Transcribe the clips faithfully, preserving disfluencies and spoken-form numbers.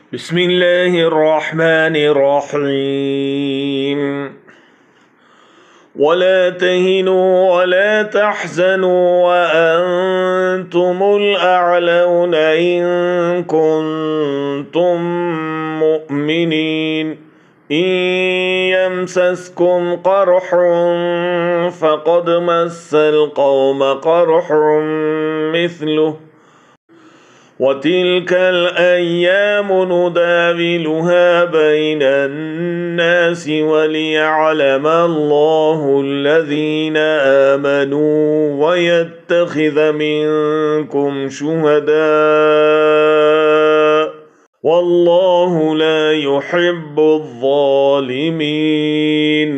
बिस्मिल्लाहिर्रहमानिर्रहीम। वला तहिनू वला तहज़नू व अंतुमुल अअलौना इन कुंतुम मुमिनीन। इन यमसस्कुम क़रहुन फ़क़द मस्सल क़ौम क़रहुन मिस्लुहु वतिल्कल अय्यामु नुदाविलुहा बैनन्नासि वलियअलमल्लाहुल्लज़ीना आमनू वयत्तख़िज़ मिनकुम शुहदा वल्लाहु ला युहिब्बुज़्ज़ालिमीन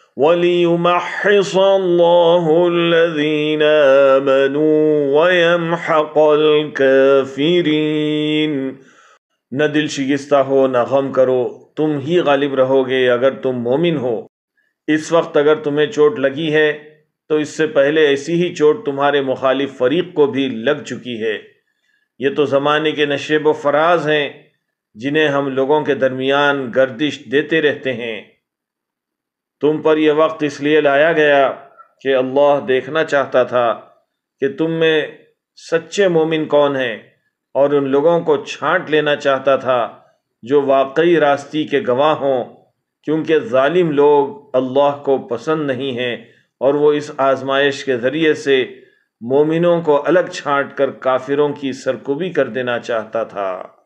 वलियुमह्हिसल्लाहुल्लज़ीना आमनू वयमहक़ल काफ़िरीन। न दिल शिकस्ता हो न गम करो, तुम ही गालिब रहोगे अगर तुम मोमिन हो। इस वक्त अगर तुम्हें चोट लगी है तो इससे पहले ऐसी ही चोट तुम्हारे मुखालिफ फरीक को भी लग चुकी है। ये तो ज़माने के नशेब व फराज हैं जिन्हें हम लोगों के दरमियान गर्दिश देते रहते हैं। तुम पर यह वक्त इसलिए लाया गया कि अल्लाह देखना चाहता था कि तुम में सच्चे मोमिन कौन हैं और उन लोगों को छांट लेना चाहता था जो वाकई रास्ती के गवाह हों, क्योंकि जालिम लोग अल्लाह को पसंद नहीं हैं और वो इस आजमाइश के ज़रिए से मोमिनों को अलग छांट कर काफिरों की सरकुबी कर देना चाहता था।